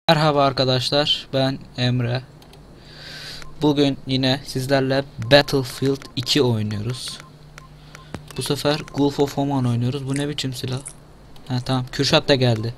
Merhaba arkadaşlar, ben Emre. Bugün yine sizlerle Battlefield 2 oynuyoruz. Bu sefer Gulf of Oman oynuyoruz. Bu ne biçim silah? Ha tamam, Kürşat da geldi.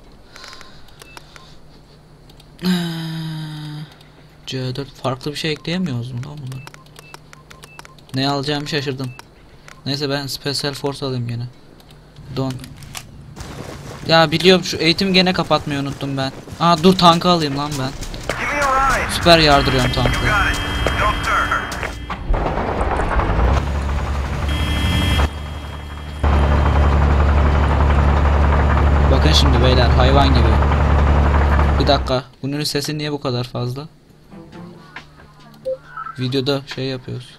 C4 farklı bir şey ekleyemiyoruz mu lan bunları? Ne alacağımı şaşırdım. Neyse ben Special Force alayım gene. Don. Ya biliyorum, şu eğitim gene kapatmayı unuttum ben. Aa dur, tankı alayım lan ben. Süper yardırıyorum tankı. Bakın şimdi beyler, hayvan gibi. Bir dakika, bunun sesi niye bu kadar fazla? Videoda şey yapıyoruz.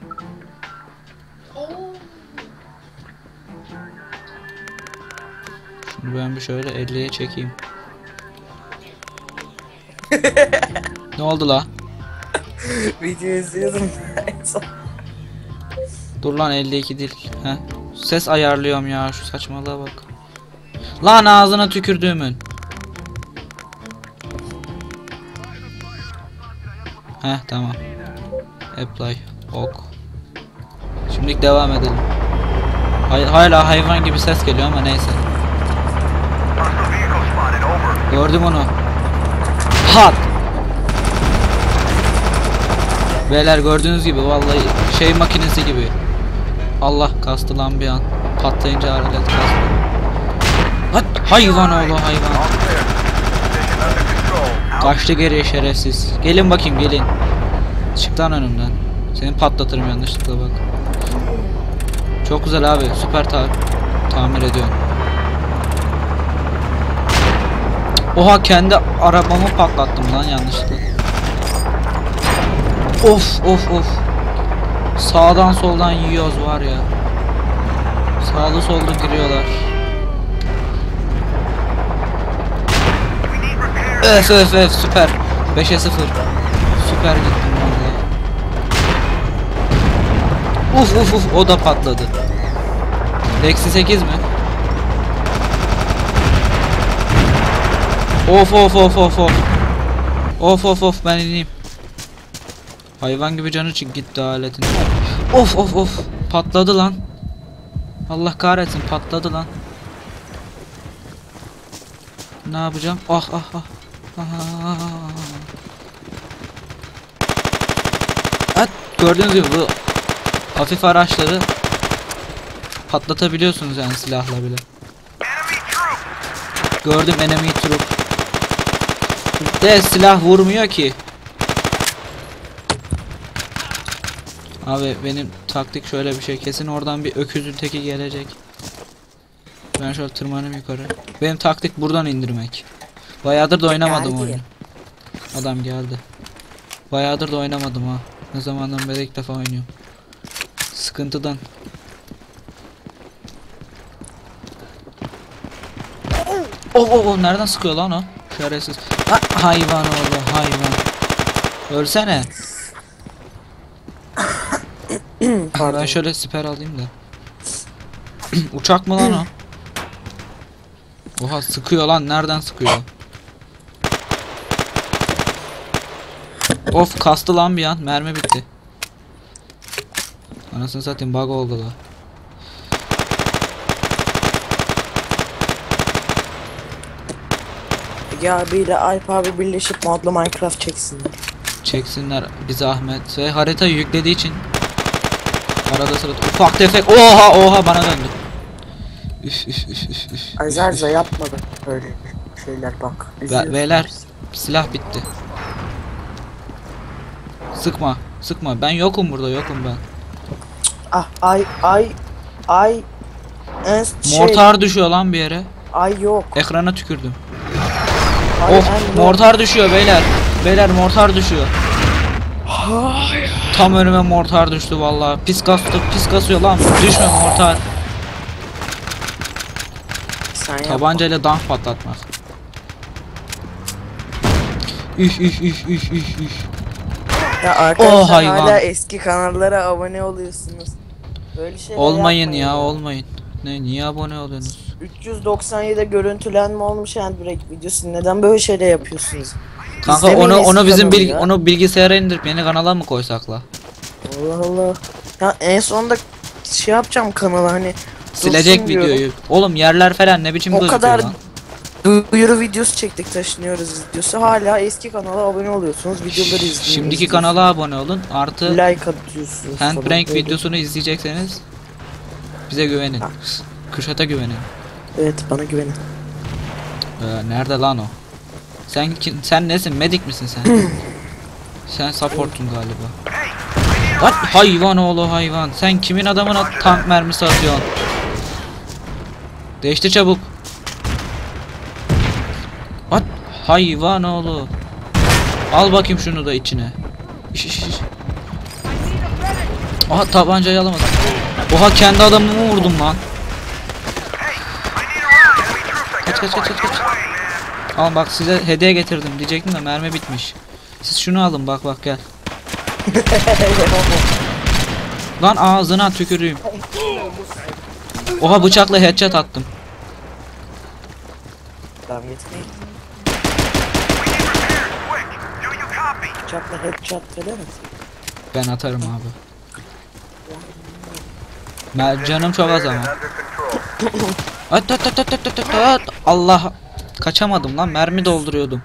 Şimdi ben bir şöyle 50'ye çekeyim. Ne oldu la? Video izliyordum. Dur lan, 52 değil. Heh. Ses ayarlıyorum ya, şu saçmalığa bak. Lan ağzına tükürdüğümün. Heh tamam. Apply. Ok. Şimdilik devam edelim. Hala hayvan gibi ses geliyor ama neyse. Gördüm onu. Hat. Beyler gördüğünüz gibi vallahi şey makinesi gibi. Allah, kastı lan bir an. Patlayınca alet kastı. Hat, hayvan oğlu hayvan. Kaçtı geriye şerefsiz. Gelin bakayım, gelin. Çık lan önümden. Seni patlatırım yanlışlıkla bak. Çok güzel abi, süper tamir ediyorum. Oha, kendi arabamı patlattım lan yanlışlıkla. Of of of. Sağdan soldan yiyoruz var ya. Sağlı solda giriyorlar. Öf süper. 5'e 0. Süper gittim vallahi. Uf o da patladı. Eksi 8 mi? Of ben ineyim. Hayvan gibi canı gitti aletin. Of patladı lan. Allah kahretsin, patladı lan. Ne yapacağım? Ah. Evet, gördüğünüz gibi bu hafif araçları patlatabiliyorsunuz yani silahla bile. Gördüm, enemy troop. De silah vurmuyor ki. Abi benim taktik şöyle bir şey, kesin oradan bir öküzün teki gelecek. Ben şöyle tırmanayım yukarı. Benim taktik buradan indirmek. Bayağıdır da oynamadım oyunu. Adam geldi. Bayağıdır da oynamadım ha. Ne zamandan beri ilk defa oynuyorum. Sıkıntıdan. Oh nereden sıkıyor lan o? Şerefsiz. Hayvan oğlu hayvan. Ölsene. Ben şöyle siper alayım da. Uçak mı lan o? Oha, sıkıyor lan, nereden sıkıyor? Of, kastı lan bir an, mermi bitti. Anasını satayım, bug oldu da. Ya abiyle Alp abi birleşip modlu Minecraft çeksinler. Çeksinler bir zahmet. Ve haritayı yüklediği için arada sırada ufak tefek. Oha bana döndü. Üf. Azarza yapmadı öyle şeyler bak. Beyler, silah bitti. Sıkma, ben yokum burada, yokum ben. Mortar düşüyor lan bir yere. Ay yok. Ekrana tükürdüm. Mortar düşüyor beyler. Beyler mortar düşüyor. Hayır. Tam önüme mortar düştü vallahi. Pis kasıyor lan. Düşme mortar. Tabancayla dank patlatmaz. Üf. Ya arkadaşlar hala eski kanallara abone oluyorsunuz. Böyle şeyler olmayın ya, olmayın. Niye abone oluyorsunuz? 397'de görüntülenme olmuş Handbrake videosu. Neden böyle şeyler yapıyorsunuz? Kanka İzlemeyin onu eski bizim kanalı ya. onu bilgisayara indirip yeni kanala mı koysak la? Allah Allah. Ya en sonunda şey yapacağım kanala hani Silecek dursun diyorum. videoyu. Oğlum yerler falan ne biçim O gözüküyor kadar lan? duyuru videosu çektik, taşınıyoruz videosu. Hala eski kanala abone oluyorsunuz. Videoları izliyorsunuz. Şimdiki kanala abone olun. Artı like atıyorsunuz. falan Handbrake böyle. videosunu izleyecekseniz bize güvenin. Kürşat'a güvenin. Evet, bana güvenin. Nerede lan o? Sen nesin? Medik misin sen? Sen support'un galiba. Lan hayvan oğlu hayvan. Sen kimin adamına tank mermisi atıyorsun? Değiştir çabuk. At hayvan oğlu. Al bakayım şunu da içine. İş. Aha tabancayı alamadım. Oha kendi adamımı vurdum lan. Kaç. Al bak size hediye getirdim diyecektim de mermi bitmiş. Siz şunu alın bak gel. Lan ağzına tüküreyim. Oha bıçakla headshot attım. Tamam, gitmeyin. Bıçakla headshot falan at. Ben atarım abi. Canım çok az ama. At. Allah. Kaçamadım lan, mermi dolduruyordum.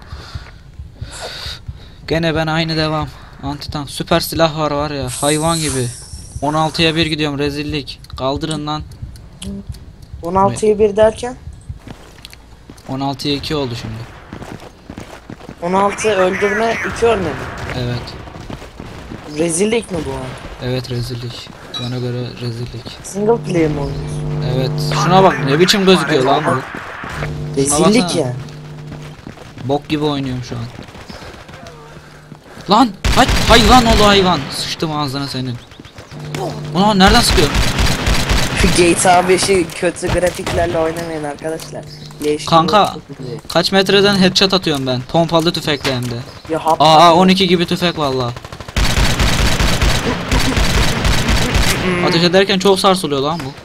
Gene ben aynı devam. Antitank süper silah var ya, hayvan gibi. 16'ya 1 gidiyorum, rezillik. Kaldırın lan. 16'ya 1 derken 16'ya 2 oldu şimdi. 16 öldürme 2 ölme mi? Evet. Rezillik mi bu an? Evet rezillik. Bana göre rezillik. Single player mi oynuyorsun? Evet. Şuna bak ne biçim gözüküyor lan bu. Rezillik baksana. yani. Bok gibi oynuyorum şu an. Lan hayvan oğlu hayvan. Sıçtım ağzına senin. Ulan nereden sıkıyor? GTA 5'i kötü grafiklerle oynamayın arkadaşlar. Leş Kanka gibi. kaç metreden headshot atıyorum ben. Pompalı tüfekle hem de. Ya hap Aa 12 gibi tüfek valla. Ateş ederken çok sarsılıyor lan bu.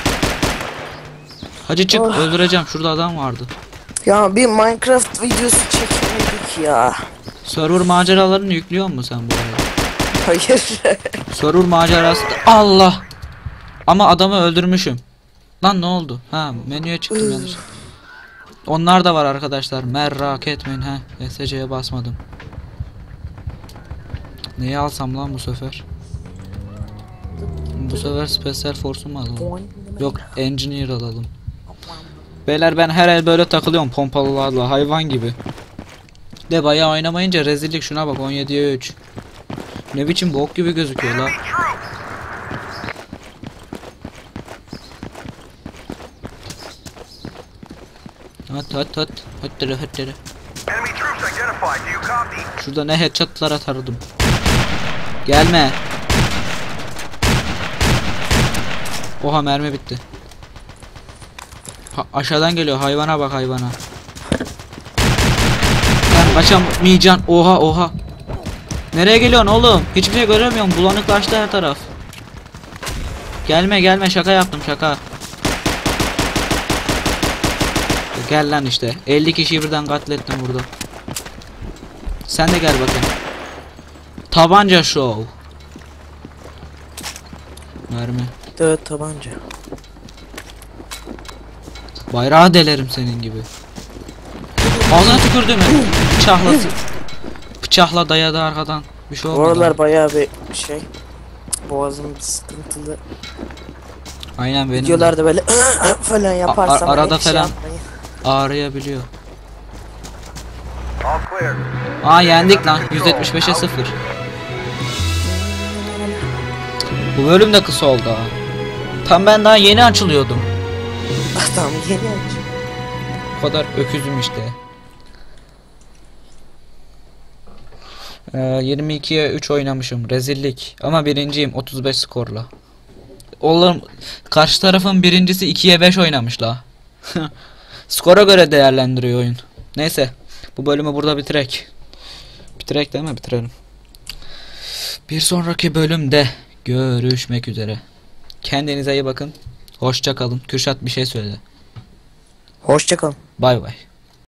Hacı çık, Oh. öldüreceğim. Şurada adam vardı. Ya bir Minecraft videosu çekemedik ya. Server maceralarını yüklüyor musun sen bu arada? Hayır. Server macerası. Allah. Ama adamı öldürmüşüm. Lan ne oldu? Ha menüye çıktım yanlış. Onlar da var arkadaşlar. Merak etmeyin ha. SC'ye basmadım. Neyi alsam lan bu sefer? Bu sefer Special Force'u mu alalım? Yok, Engineer alalım. Beyler ben her el böyle takılıyorum pompalılarla hayvan gibi. De bayağı oynamayınca rezillik, şuna bak 17'ye 3. Ne biçim bok gibi gözüküyor la. Hat. Hıttırı. Şurada ne headshotlar atardım. Gelme. Oha mermi bitti. Aşağıdan geliyor, hayvana bak hayvana. Ben kaçamayacaksın. Oha. Nereye geliyorsun oğlum? Hiçbir şey göremiyorum. Bulanıklaştı her taraf. Gelme şaka yaptım şaka. Gel lan işte. 50 kişiyi birden katlettim burada. Sen de gel bakayım. Tabanca show. Mermi. Evet, tabanca. Bayrağı delerim senin gibi. Ağzına tükürdüm mü? Bıçakla dayadı arkadan. Bir şey Bu olmadı. aralar bayağı bir şey. Boğazım sıkıntılı. Aynen benim. Videolarda böyle falan yaparsam arada hani şey falan. yapmayın. Ağrıyabiliyor. Aa yendik lan. 175'e 0. Bu bölüm de kısa oldu ha. Tam ben daha yeni açılıyordum. Adam yeni aç. Bu kadar öküzüm işte. 22'ye 3 oynamışım. Rezillik. Ama birinciyim 35 skorla. Oğlum karşı tarafın birincisi 2'ye 5 oynamış la. Skora göre değerlendiriyor oyun. Neyse. Bu bölümü burada bitirek. Bitirek değil mi? Bitirelim. Bir sonraki bölümde görüşmek üzere. Kendinize iyi bakın. Hoşça kalın. Kürşat bir şey söyle. Hoşçakalın. Bay bay.